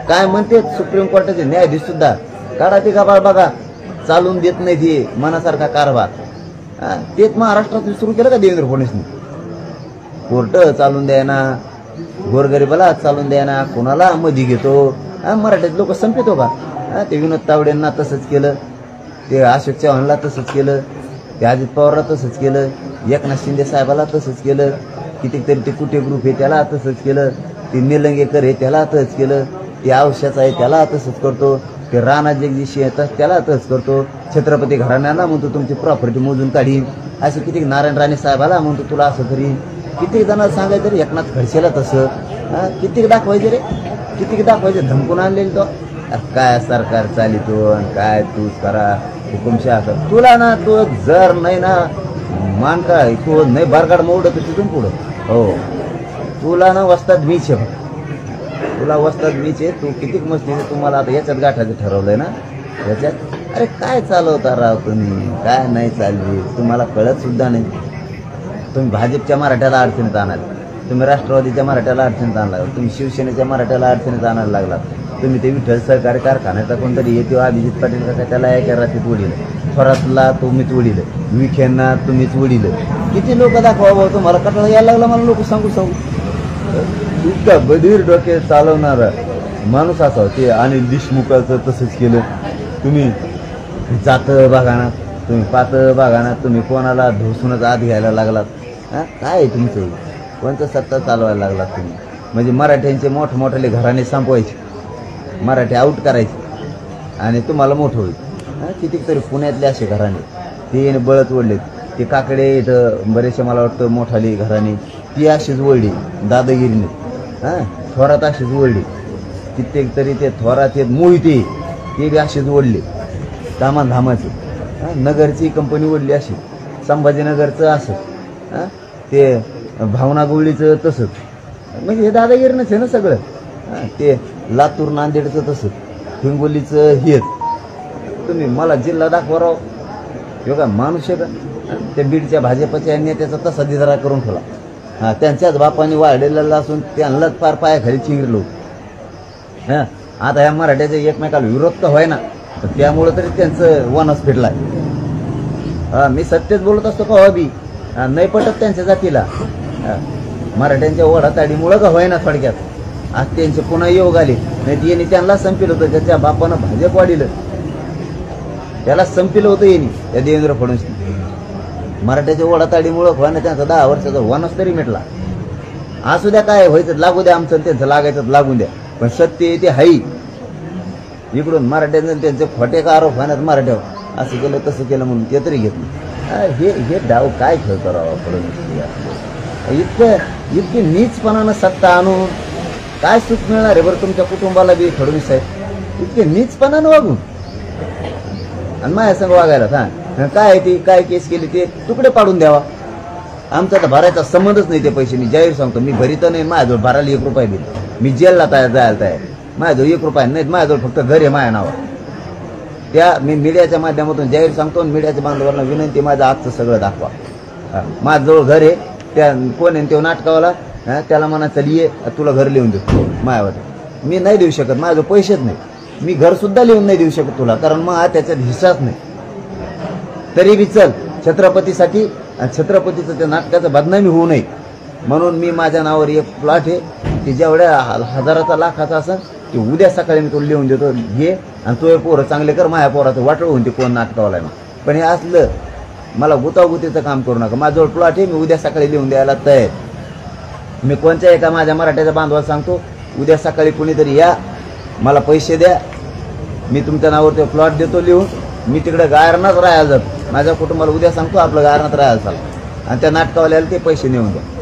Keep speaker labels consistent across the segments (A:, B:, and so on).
A: काय म्हणते सुप्रीम कोर्टाचे न्यायाधीश सुद्धा, काढा ते गाभाळ बघा, चालून देत नाही ते मनासारखा कारभार. तेच महाराष्ट्रात सुरू केलं का देवेंद्र फडणवीसने? कोर्ट चालून द्यायना, गोरगरिबाला चालून द्यायना, कोणाला मध्ये घेतो. मराठीत लोक संपितो का? ते विनोद तावडेंना तसंच केलं, ते अशोक चव्हाणला तसंच केलं, ते अजित पवारला तसंच केलं, एकनाथ शिंदे साहेबाला तसंच केलं, कितीतरी ते कुठे ग्रुप आहे त्याला तसंच केलं, ते निलंगेकर आहे त्याला तसंच केलं, ते औषधाचं आहे त्याला तसंच करतो, ते राणा जगदीशी येतात त्याला तसंच करतो, छत्रपती घराण्याला म्हणतो तुमची प्रॉपर्टी मोजून काढीन, असं किती नारायण राणे साहेबाला म्हणतो तुला असं करीन, किती जणांना सांगायचं रे एकनाथ खडसेला तसं. किती दाखवायचे रे, किती दाखवायचे, धमकून आणलेली तो. काय सरकार चालितो आणि काय तूच करा हुकुमशाह कर. तुला ना तू जर नाही ना मान काय तू नाही बारगाड मोडत तिथून पुढं. हो तुला ना वस्ताद मीच आहे, तुला वस्ताद मीच आहे. तू किती मस्ती तुम्हाला आता याच्यात गाठायचं ठरवलंय ना याच्यात. अरे काय चालवता राव तुम्ही, काय नाही चालली तुम्हाला कळत सुद्धा नाही. तुम्ही भाजपच्या मराठ्याला अडचणीत आणाल, तुम्ही राष्ट्रवादीच्या मराठ्याला अडचणीत आणला, तुम्ही शिवसेनेच्या मराठ्याला अडचणीत आणायला लागलात, तुम्ही ते विठ्ठल सहकारी कारखान्याचा कोणतरी येतो अभिजित पाटील का त्याला एका रात्रीत उडील, थोरातला तुम्हीच उडील, विखेंना तुम्हीच उडील. किती लोक दाखवा भाऊ, तुम्हाला कटाळा यायला लागला मला लोक सांगू इतका बधीर डोके चालवणारा माणूस असा. ते अनिल देशमुखाचं तसंच केलं. तुम्ही जातं बघाना, तुम्ही पातं बघाना, तुम्ही कोणाला ढोसूनच आत घ्यायला लागलात. काय तुमचं कोणतं सत्ता चालवायला लागलात तुम्ही? म्हणजे मराठ्यांचे मोठमोठे घराणे संपवायचे, मराठी आऊट करायचे आणि तुम्हाला मोठं होईल. कितीतरी पुण्यातले असे घराणे ते बळत ओढलेत. ते काकडे इथं बरेचसे मला वाटतं मोठाली घराणे ती अशीच ओढली दादागिरीने. थोरात अशीच ओढली, कित्येक तरी ते थोरात मोहिते ते बी अशीच ओढले धामाचे. नगरची कंपनी ओढली अशी, संभाजीनगरचं असं, ते भावना गवळीचं तसंच. म्हणजे हे दादागिरीनंच आहे ना सगळं. ते लातूर नांदेडचं तसंच, हिंगोलीचं हेच. तुम्ही मला जिल्हा दाखवा राव, हे का माणूस आहे का? त्या बीडच्या भाजपच्या नेत्याचा तसा दिदारा करून ठेवला. त्यांच्याच बापाने वाढलेला असून त्यांनाच फार पायाखाली चिंगरलो. आता ह्या मराठ्याचे एकमेकाला विरोध तर व्हाय ना, त्यामुळं तरी त्यांचं वनस फिरलाय. मी सत्यच बोलत असतो का हबी नाही पटत त्यांच्या जातीला. मराठ्यांच्या ओढाताडीमुळं का व्हाय ना थोडक्यात. आज त्यांचे पुन्हा योग आले, नाही यांनी त्यांना संपिलं होतं. ज्याच्या बापानं भाजप वाढिलं त्याला संपिलं होतं यांनी, त्या देवेंद्र फडणवीसने. मराठ्याच्या ओढाताडीमुळं व्हायना त्यांचा 10 वर्षाचा वनस तरी मिटला. असू द्या काय व्हायचं लागू द्या, आमचं त्यांचं लागायचं लागून द्या, पण सत्य ते हाई. इकडून मराठ्यांचं त्यांचे खोटे का आरोप व्हायनात मराठ्यावर, असं केलं तसं केलं म्हणून ते तरी घेतलं. हे डाव काय खेळतो राव फडणवीस. इतके नीचपणानं सत्ता आणून काय सुख मिळणार आहे बरं तुमच्या कुटुंबाला बी फडणवीस साहेब? इतके नीचपणानं वागून आणि माझ्या संग वागायला काय ती काय केस केली ते तुकडे पाडून द्यावा. आमचा तर भरायचा संबंधच नाही. ते पैसे मी जाहीर सांगतो, मी भरीत नाही. माझ्याजवळ भरायला 1 रुपया बिल, मी जेलला जायला तयार. माझ्याजवळ 1 रुपया नाही, माझ्याजवळ फक्त घर आहे माझ्या नावावर. त्या मी मीडियाच्या माध्यमातून जाहीर सांगतो, मीडियाच्या बांधवांना विनंती, माझं आजचं सगळं दाखवा. माझ्याजवळ घर आहे. त्या कोण आहे तो नाटकावाला, त्याला म्हणा चल ये तुला घर लिहून देतो मायावर. मी नाही देऊ शकत, माझं पैसेच नाही. मी घर सुद्धा लिहून नाही देऊ शकत तुला, कारण मग त्याच्यात हिस्साच नाही. तरी बी चल छत्रपतीसाठी, छत्रपतीचं त्या नाटकाचं बदनामी होऊ नये म्हणून मी माझ्या नावावर 1 प्लॉट आहे की जेवढ्या हजाराचा लाखाचा असेल की उद्या सकाळी मी तुला लिहून देतो, घे आणि तो पोरं चांगले कर. माझ्या पोराचं वाटळ होऊन ते कोण नाटकावाला आहे. पण हे असलं मला गुतागुतीचं काम करू नका. माझ्याजवळ प्लॉट आहे, मी उद्या सकाळी लिहून द्यायला तयार. मी कोणत्या एका माझ्या मराठ्याच्या बांधवाला सांगतो, उद्या सकाळी कुणीतरी या, मला पैसे द्या, मी तुमच्या नावावर ते प्लॉट देतो लिहून. मी तिकडे गायरनाच राहायला जातो. माझ्या कुटुंबाला उद्या सांगतो आपलं गायरनात राहायला चाललं, आणि त्या नाटकावाल्याला ते पैसे नेऊन द्या.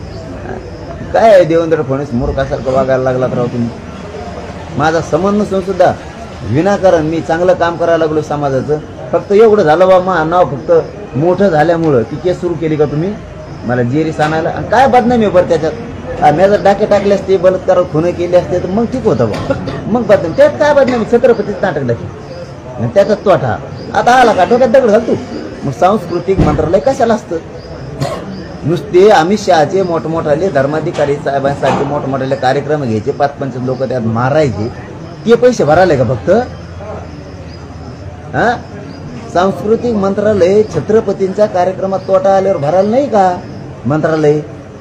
A: काय देवेंद्र फडणवीस मूर्खासारखं वागायला लागलात राव तुम्ही. माझा संबंध नसून सुद्धा विनाकारण मी चांगलं काम करायला लागलो समाजाचं. फक्त एवढं झालं बा, मा नाव फक्त मोठं झाल्यामुळं ती केस सुरू केली का तुम्ही मला जेरी आणायला. आणि काय बदनामी बरं त्याच्यात. मी जर डाके टाकले असते, बलात्कार खुनं केले असते तर मग ठीक होतं बा, मग बदनामी. त्यात काय बदनामी, छत्रपतीच नाटक दाखल, त्याचाच तोटा. आता आला का डोक्यात दगड घालतो. मग सांस्कृतिक मंत्रालय कशाला असतं? नुसते अमित शहाचे मोठमोठाले धर्माधिकारी साहेबांसाठी मोठमोठाले कार्यक्रम घ्यायचे, 5-5 लोक त्यात मारायचे ते पैसे भरायला का फक्त? हा, सांस्कृतिक मंत्रालय छत्रपतींच्या कार्यक्रमात तोटा आल्यावर भरायला नाही का मंत्रालय?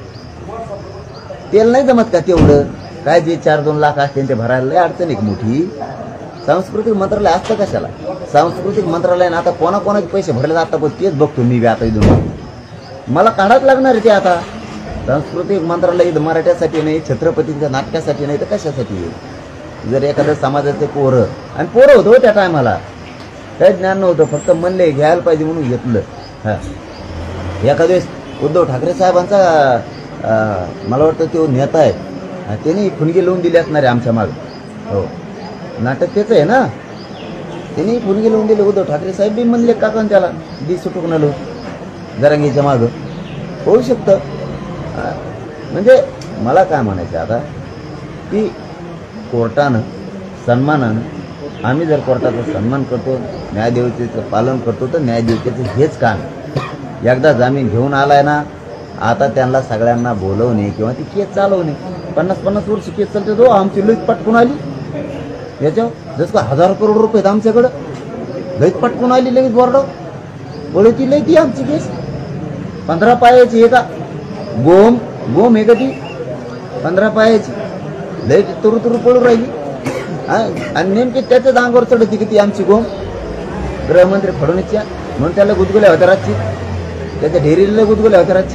A: तेल नाही जमत का तेवढं? काय जे 4-2 लाख असते ते भरायला लय अडचण एक मोठी. सांस्कृतिक मंत्रालय असतं कशाला? सांस्कृतिक मंत्रालयाने आता कोणाकोणाचे पैसे भरले जातात पण तेच बघतो मी बी आता इथून. मला काढाच लागणार आहे ते आता. सांस्कृतिक मंत्रालय मराठ्यासाठी नाही, छत्रपतींच्या नाटकासाठी नाही तर कशासाठी? जर एखाद्या समाजाचे पोरं आणि पोरं होतो त्या टायमाला काही ज्ञान नव्हतं, फक्त म्हणले घ्यायला पाहिजे म्हणून घेतलं. हा, एखाद्या वेळेस उद्धव ठाकरे साहेबांचा मला वाटतं तो नेता आहे, त्यांनी फुणगी लावून दिली असणार आहे आमच्या माग. हो, नाटक त्याचं आहे ना, त्यांनी फुणगी लावून दिले. उद्धव ठाकरे साहेब बी म्हणले काका त्याला दी सुटून आलो जरांगीच्या मागं. होऊ शकतं. म्हणजे मला काय म्हणायचं आता की कोर्टानं सन्मानानं, आम्ही जर कोर्टाचा सन्मान करतो, न्यायदेवतेचं पालन करतो तर न्यायदेवतेचं हेच काम. एकदा जामीन घेऊन आलाय ना, आता त्यांना सगळ्यांना बोलवणे किंवा ती केस चालवणे. 50-50 वर्ष केस चालते. तो आमची लईच पटकून आली याच्यावर, जसं का 1000 करोड रुपये आहेत आमच्याकडं, लईच पटकून आली लगेच बोर्डावर. बोलती लई ती आमची केस 15 पायाची आहे का? गोम आहे का ती 15 पायाची? लई तुरु पळून राहिली. आणि नेमकी त्याच्याच अंगावर चढती की ती आमची गोम गृहमंत्री फडणवीसच्या, म्हणून त्याला गुदगुल्या होत्या रातची, त्याच्या ढेरीला गुदगुल्या होत्या रातची.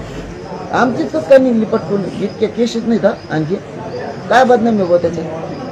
A: आमचीच कसं काय निघली पटकून? इतक्या केसेस नाही का आणखी? काय बदनामी हो त्याच्या?